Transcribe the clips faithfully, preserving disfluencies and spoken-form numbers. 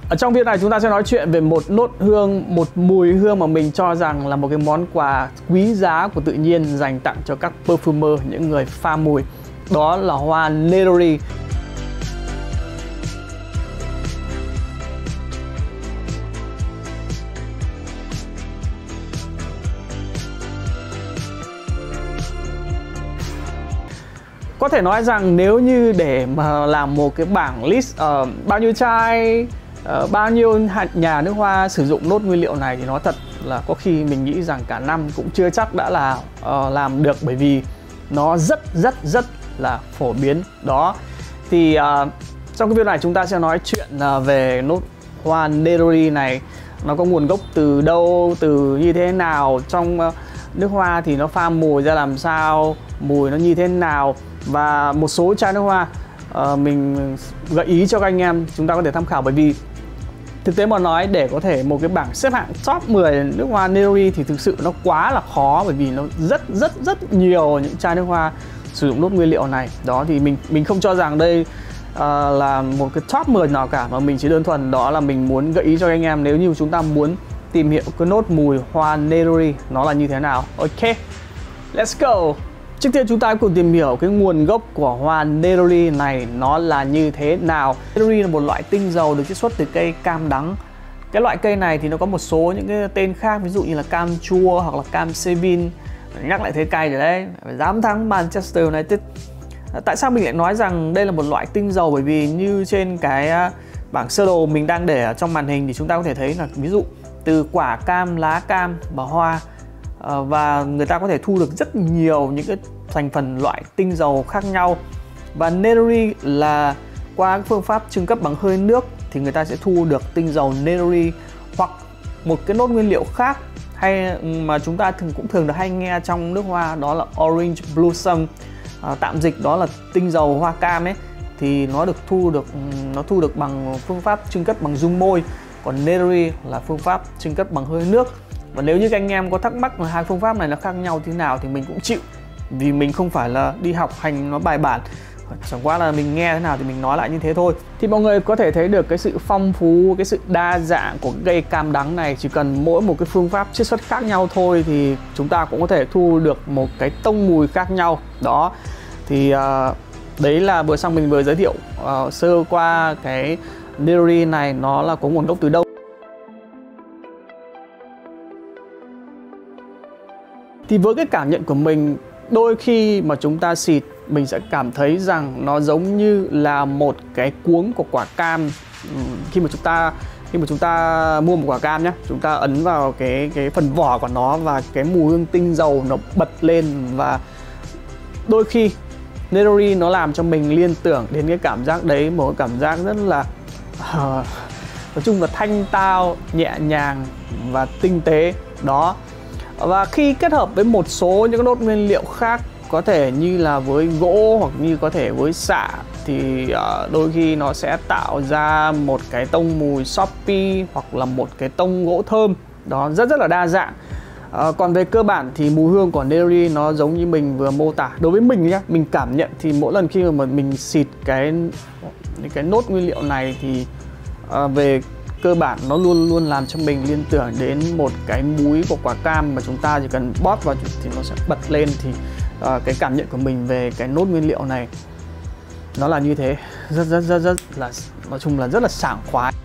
Ở trong video này chúng ta sẽ nói chuyện về một nốt hương, một mùi hương mà mình cho rằng là một cái món quà quý giá của tự nhiên dành tặng cho các perfumer, những người pha mùi. Đó là hoa Neroli. Có thể nói rằng nếu như để mà làm một cái bảng list uh, bao nhiêu chai, uh, bao nhiêu nhà nước hoa sử dụng nốt nguyên liệu này thì nói thật là có khi mình nghĩ rằng cả năm cũng chưa chắc đã là uh, làm được, bởi vì nó rất rất rất là phổ biến. Đó thì uh, trong cái video này chúng ta sẽ nói chuyện uh, về nốt hoa Neroli này. Nó có nguồn gốc từ đâu, từ như thế nào, trong uh, nước hoa thì nó pha mùi ra làm sao, mùi nó như thế nào, và một số chai nước hoa uh, mình gợi ý cho các anh em chúng ta có thể tham khảo. Bởi vì thực tế mà nói, để có thể một cái bảng xếp hạng top mười nước hoa Neroli thì thực sự nó quá là khó, bởi vì nó rất rất rất nhiều những chai nước hoa sử dụng nốt nguyên liệu này. Đó thì mình mình không cho rằng đây uh, là một cái top mười nào cả, mà mình chỉ đơn thuần đó là mình muốn gợi ý cho các anh em nếu như chúng ta muốn tìm hiểu cái nốt mùi hoa Neroli nó là như thế nào. Ok, let's go. Trước tiên chúng ta cùng tìm hiểu cái nguồn gốc của hoa Neroli này nó là như thế nào. Neroli là một loại tinh dầu được chiết xuất từ cây cam đắng. Cái loại cây này thì nó có một số những cái tên khác, ví dụ như là cam chua hoặc là cam Sevin. Nhắc lại thấy cay rồi đấy, dám thắng Manchester United. Tại sao mình lại nói rằng đây là một loại tinh dầu? Bởi vì như trên cái bảng sơ đồ mình đang để ở trong màn hình thì chúng ta có thể thấy là ví dụ từ quả cam, lá cam và hoa, và người ta có thể thu được rất nhiều những cái thành phần loại tinh dầu khác nhau. Và Neroli là qua phương pháp trưng cất bằng hơi nước thì người ta sẽ thu được tinh dầu Neroli hoặc một cái nốt nguyên liệu khác, hay mà chúng ta thường cũng thường được hay nghe trong nước hoa, đó là Orange Blossom, à, tạm dịch đó là tinh dầu hoa cam ấy, thì nó được thu được nó thu được bằng phương pháp trưng cất bằng dung môi, còn Neroli là phương pháp trưng cất bằng hơi nước. Và nếu như các anh em có thắc mắc là hai phương pháp này nó khác nhau thế nào thì mình cũng chịu, vì mình không phải là đi học hành nó bài bản, chẳng qua là mình nghe thế nào thì mình nói lại như thế thôi. Thì mọi người có thể thấy được cái sự phong phú, cái sự đa dạng của cây cam đắng này. Chỉ cần mỗi một cái phương pháp chiết xuất khác nhau thôi thì chúng ta cũng có thể thu được một cái tông mùi khác nhau. Đó thì uh, đấy là vừa xong mình vừa giới thiệu uh, sơ qua cái Neroli này nó là có nguồn gốc từ đâu. Thì với cái cảm nhận của mình, đôi khi mà chúng ta xịt mình sẽ cảm thấy rằng nó giống như là một cái cuống của quả cam. Khi mà chúng ta khi mà chúng ta mua một quả cam nhé, chúng ta ấn vào cái cái phần vỏ của nó và cái mùi hương tinh dầu nó bật lên, và đôi khi Neroli nó làm cho mình liên tưởng đến cái cảm giác đấy, một cái cảm giác rất là uh, nói chung là thanh tao, nhẹ nhàng và tinh tế. Đó. Và khi kết hợp với một số những nốt nguyên liệu khác, có thể như là với gỗ hoặc như có thể với xạ, thì uh, đôi khi nó sẽ tạo ra một cái tông mùi soppy hoặc là một cái tông gỗ thơm. Đó, rất rất là đa dạng. Uh, còn về cơ bản thì mùi hương của Neroli nó giống như mình vừa mô tả. Đối với mình nhá, mình cảm nhận thì mỗi lần khi mà mình xịt cái cái nốt nguyên liệu này thì uh, về cơ bản nó luôn luôn làm cho mình liên tưởng đến một cái múi của quả cam mà chúng ta chỉ cần bóp vào thì nó sẽ bật lên. Thì uh, cái cảm nhận của mình về cái nốt nguyên liệu này nó là như thế, rất rất rất rất là, nói chung là rất là sảng khoái.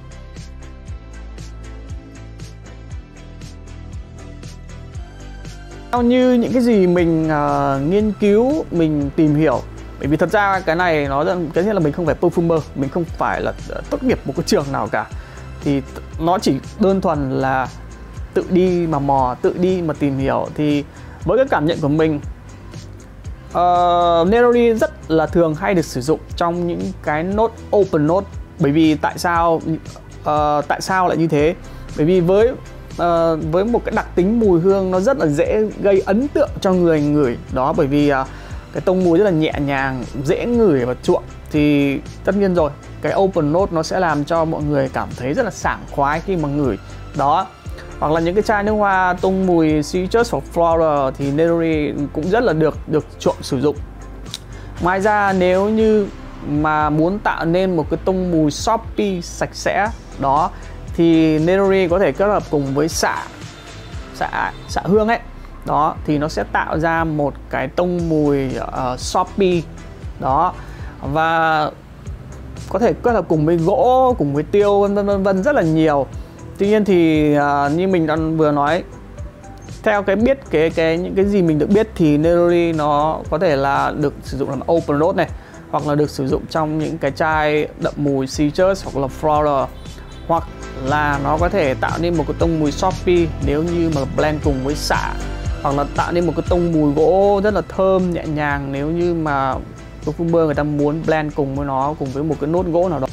Theo như những cái gì mình uh, nghiên cứu, mình tìm hiểu, bởi vì thật ra cái này nó cái nhất là mình không phải perfumer, mình không phải là tốt nghiệp một cái trường nào cả, thì nó chỉ đơn thuần là tự đi mà mò, tự đi mà tìm hiểu. Thì với cái cảm nhận của mình, uh, Neroli rất là thường hay được sử dụng trong những cái nốt open note. Bởi vì tại sao uh, tại sao lại như thế? Bởi vì với uh, với một cái đặc tính mùi hương nó rất là dễ gây ấn tượng cho người ngửi. Đó, bởi vì uh, cái tông mùi rất là nhẹ nhàng, dễ ngửi và chuộng, thì tất nhiên rồi cái open note nó sẽ làm cho mọi người cảm thấy rất là sảng khoái khi mà ngửi. Đó, hoặc là những cái chai nước hoa tông mùi citrus hoặc floral thì Neroli cũng rất là được được chuộng sử dụng. Ngoài ra, nếu như mà muốn tạo nên một cái tông mùi soppy sạch sẽ Đó, thì Nerori có thể kết hợp cùng với xạ xạ xạ hương ấy. Đó, thì nó sẽ tạo ra một cái tông mùi uh, soapy. Đó, và có thể kết hợp cùng với gỗ, cùng với tiêu, vân vân vân vân rất là nhiều. Tuy nhiên thì uh, như mình đã vừa nói, theo cái biết cái cái những cái gì mình được biết thì Nerori nó có thể là được sử dụng làm open note này, hoặc là được sử dụng trong những cái chai đậm mùi citrus hoặc là floral, hoặc là nó có thể tạo nên một cái tông mùi soapy nếu như mà blend cùng với xạ, hoặc là tạo nên một cái tông mùi gỗ rất là thơm nhẹ nhàng nếu như mà perfumer người ta muốn blend cùng với nó, cùng với một cái nốt gỗ nào đó.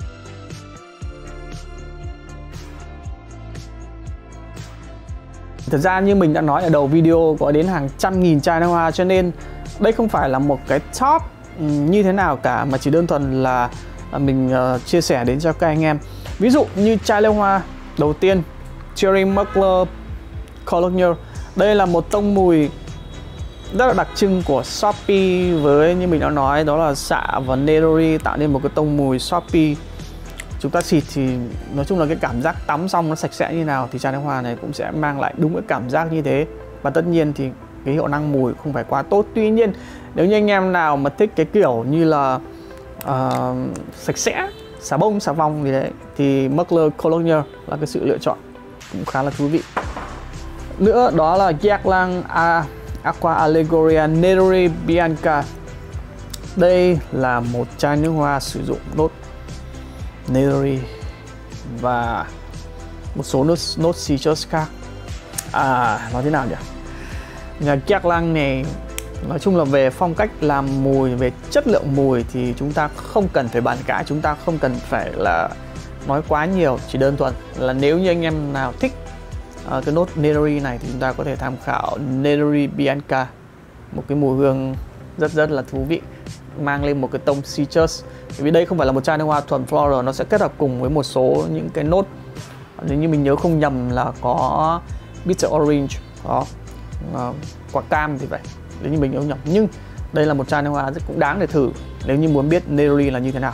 Thật ra như mình đã nói ở đầu video, có đến hàng trăm nghìn chai nước hoa, cho nên đây không phải là một cái top như thế nào cả, mà chỉ đơn thuần là mình uh, chia sẻ đến cho các anh em. Ví dụ như chai nước hoa đầu tiên, Thierry Mugler Cologne. Đây là một tông mùi rất là đặc trưng của soapy, với như mình đã nói đó là xạ và Nerori tạo nên một cái tông mùi soapy. Chúng ta xịt thì nói chung là cái cảm giác tắm xong nó sạch sẽ như nào thì chai nước hoa này cũng sẽ mang lại đúng cái cảm giác như thế. Và tất nhiên thì cái hiệu năng mùi không phải quá tốt. Tuy nhiên nếu như anh em nào mà thích cái kiểu như là uh, sạch sẽ, xà bông, xà vòng gì đấy, thì Mugler Cologne là cái sự lựa chọn cũng khá là thú vị. Nữa đó là Guerlain Aqua Allegoria Nerori Bianca. Đây là một chai nước hoa sử dụng nốt Nerori và một số nốt, nốt citrus khác. À, nói thế nào nhỉ? Nhà Guerlain này nói chung là về phong cách làm mùi, về chất lượng mùi thì chúng ta không cần phải bàn cãi, chúng ta không cần phải là nói quá nhiều. Chỉ đơn thuần là nếu như anh em nào thích uh, cái nốt Nerori này thì chúng ta có thể tham khảo Nerori Bianca, một cái mùi hương rất rất là thú vị, mang lên một cái tông citrus. Bởi vì đây không phải là một chai nước hoa thuần floral, nó sẽ kết hợp cùng với một số những cái nốt, nếu như mình nhớ không nhầm là có bitter orange, đó, uh, quả cam thì vậy, nếu như mình nhớ nhầm. Nhưng đây là một chai nước hoa rất cũng đáng để thử nếu như muốn biết Nerori là như thế nào.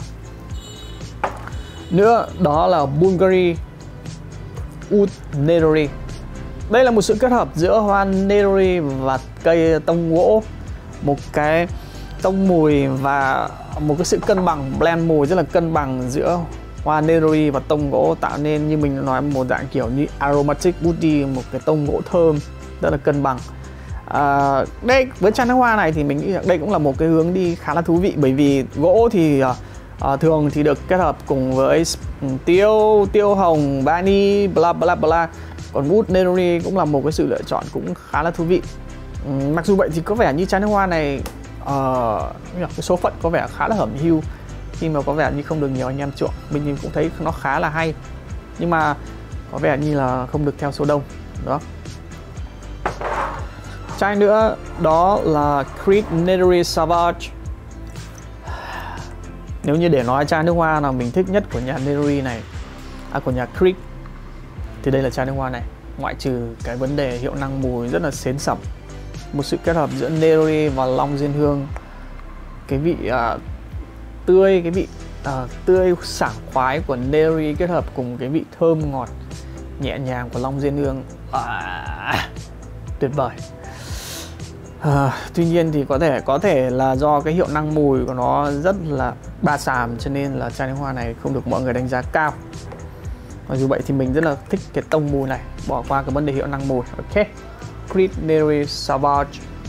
Nữa đó là Bulgari Oud Nerori. Đây là một sự kết hợp giữa hoa Nerori và cây tông gỗ, một cái tông mùi và một cái sự cân bằng, blend mùi rất là cân bằng giữa hoa Nerori và tông gỗ, tạo nên như mình nói một dạng kiểu như aromatic woody, một cái tông gỗ thơm rất là cân bằng. À, đây với chai nước hoa này thì mình nghĩ đây cũng là một cái hướng đi khá là thú vị, bởi vì gỗ thì uh, thường thì được kết hợp cùng với tiêu, tiêu hồng, bani, bla bla bla. Còn Oud Nerori cũng là một cái sự lựa chọn cũng khá là thú vị. Um, mặc dù vậy thì có vẻ như chai nước hoa này uh, cái số phận có vẻ khá là hẩm hiu, khi mà có vẻ như không được nhiều anh em chuộng. Mình cũng thấy nó khá là hay, nhưng mà có vẻ như là không được theo số đông đó. Chai nữa đó là Creed Nerori Savage. Nếu như để nói chai nước hoa nào mình thích nhất của nhà Nerori này, à của nhà Creed, thì đây là chai nước hoa này. Ngoại trừ cái vấn đề hiệu năng mùi rất là xến sẩm, một sự kết hợp giữa Nerori và long diên hương, cái vị uh, tươi, cái vị uh, tươi sảng khoái của Nerori kết hợp cùng cái vị thơm ngọt nhẹ nhàng của long diên hương, à, tuyệt vời. À, tuy nhiên thì có thể có thể là do cái hiệu năng mùi của nó rất là ba xàm, cho nên là chai nước hoa này không được mọi người đánh giá cao. Mặc dù vậy thì mình rất là thích cái tông mùi này, bỏ qua cái vấn đề hiệu năng mùi. Ok, Creed Nerori Savage.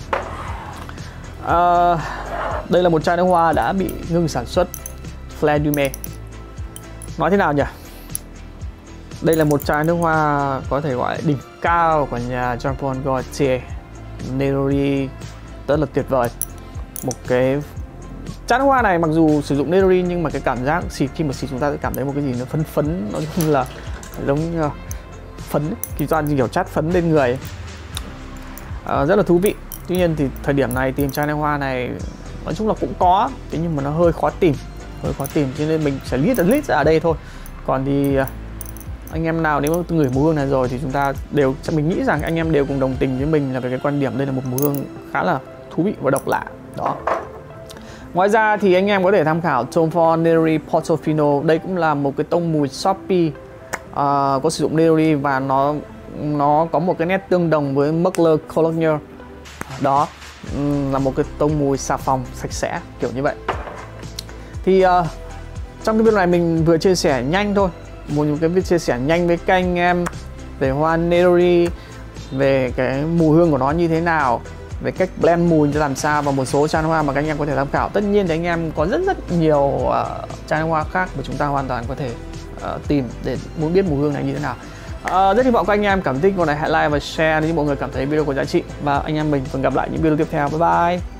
À, đây là một chai nước hoa đã bị ngừng sản xuất, Fleur du Mai. Nói thế nào nhỉ? Đây là một chai nước hoa có thể gọi là đỉnh cao của nhà Jean Paul Gaultier. Nerori rất là tuyệt vời. Một cái chai nước hoa này mặc dù sử dụng Nerori nhưng mà cái cảm giác xịt, khi mà xịt chúng ta sẽ cảm thấy một cái gì nó phấn phấn, nó như là giống như phấn, kỳ toàn kiểu chát phấn lên người, à, rất là thú vị. Tuy nhiên thì thời điểm này tìm chai nước hoa này nói chung là cũng có, thế nhưng mà nó hơi khó tìm, hơi khó tìm, cho nên mình sẽ list list ra ở đây thôi. Còn thì anh em nào nếu mà ngửi mùi hương này rồi thì chúng ta đều, mình nghĩ rằng anh em đều cùng đồng tình với mình là về cái quan điểm đây là một mùi hương khá là thú vị và độc lạ đó. Ngoài ra thì anh em có thể tham khảo Tom Ford Neroli Portofino. Đây cũng là một cái tông mùi Soppy, uh, có sử dụng Neroli và nó nó có một cái nét tương đồng với Mugler Cologne. Đó là một cái tông mùi xà phòng sạch sẽ kiểu như vậy. Thì uh, trong cái video này mình vừa chia sẻ nhanh thôi, một cái video chia sẻ nhanh với các anh em về hoa Neroli, về cái mùi hương của nó như thế nào, về cách blend mùi như làm sao, và một số chai hoa mà các anh em có thể tham khảo. Tất nhiên thì anh em có rất rất nhiều uh, chai hoa khác mà chúng ta hoàn toàn có thể uh, tìm để muốn biết mùi hương này như thế nào. Uh, rất hy vọng các anh em cảm thích video này, hãy like và share nếu mọi người cảm thấy video có giá trị, và anh em mình còn gặp lại những video tiếp theo. Bye bye.